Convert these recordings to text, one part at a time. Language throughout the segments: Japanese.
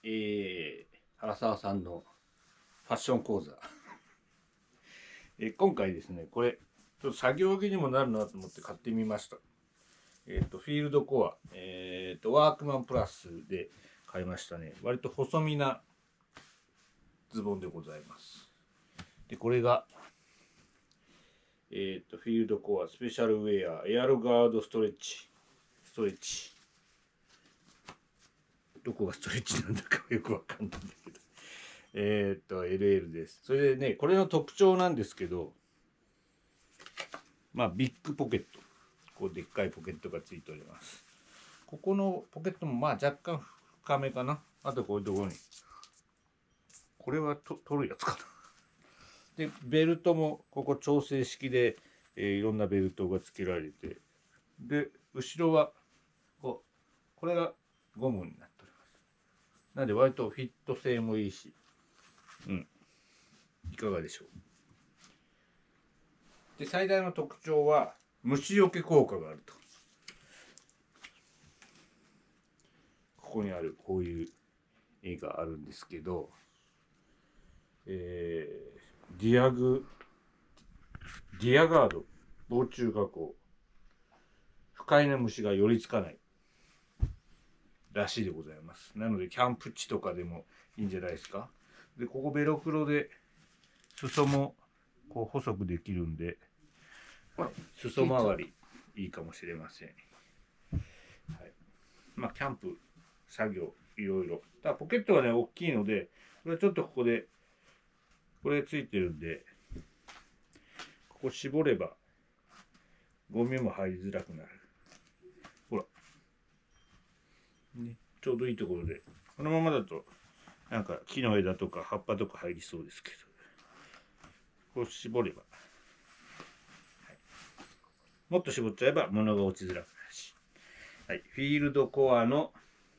原沢さんのファッション講座。今回ですね、これ、ちょっと作業着にもなるなと思って買ってみました。フィールドコア、ワークマンプラスで買いましたね。割と細身なズボンでございます。で、これが、フィールドコアスペシャルウェアエアロガードストレッチ。どこがストレッチなんだかよくわかんないんだけど。LL です。それでね、これの特徴なんですけど、まあ、ビッグポケット。こう、でっかいポケットがついております。ここのポケットもまあ若干深めかな。あとこういうところに。これは取るやつかな。で、ベルトもここ調整式で、いろんなベルトが付けられて、で、後ろはこれがゴムになっております。なので割とフィット性もいいし、いかがでしょう。で、最大の特徴は虫除け効果があると。ここにあるこういう絵があるんですけど、ディアガード防虫加工、不快な虫が寄りつかないらしいでございます。なのでキャンプ地とかでもいいんじゃないですか。で、ここベロクロで裾もこう細くできるんで、裾周りいいかもしれません。はい、まあキャンプ作業いろいろ。ただポケットがね大きいので、これちょっとここでこれついてるんで、ここ絞ればゴミも入りづらくなる。ほら、ね、ちょうどいいところで。このままだとなんか木の枝とか葉っぱとか入りそうですけど、こう絞れば、はい、もっと絞っちゃえば物が落ちづらくなるし。はい、フィールドコアの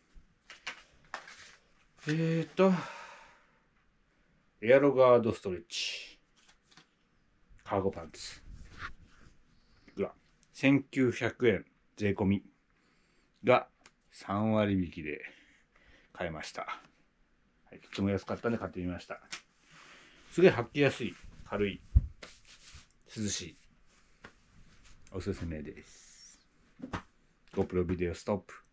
エアロガードストレッチカーゴパンツが1900円税込みが3割引きで買えました。はい、とても安かったんで買ってみました。すげえ履きやすい、軽い、涼しい、おすすめです。GoPro ビデオストップ。